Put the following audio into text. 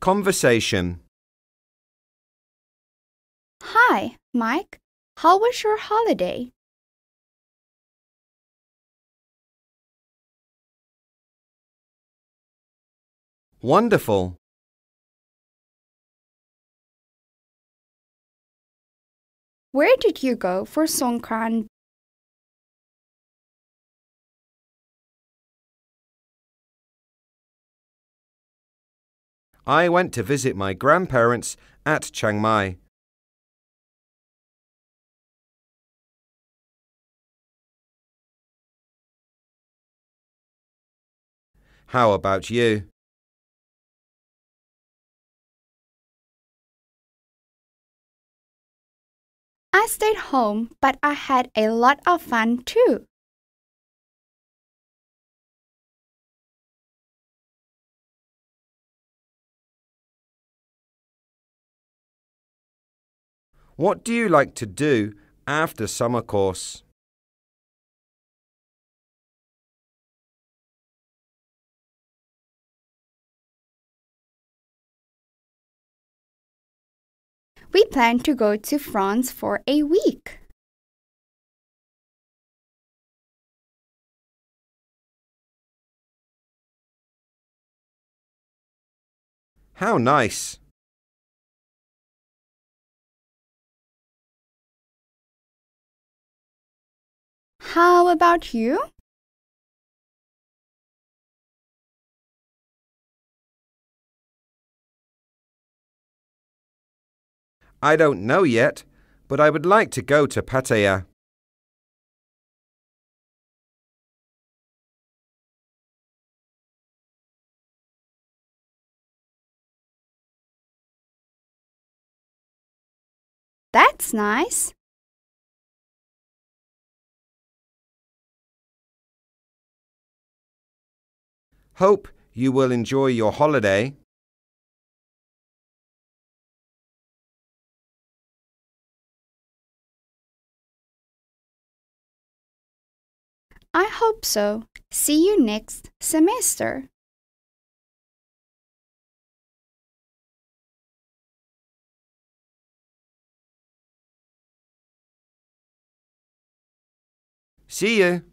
Conversation. Hi, Mike. How was your holiday? Wonderful. Where did you go for Songkran? I went to visit my grandparents at Chiang Mai. How about you? I stayed home, but I had a lot of fun too. What do you like to do after summer course? We plan to go to France for a week. How nice. How about you? I don't know yet, but I would like to go to Pattaya. That's nice. Hope you will enjoy your holiday. I hope so. See you next semester. See you.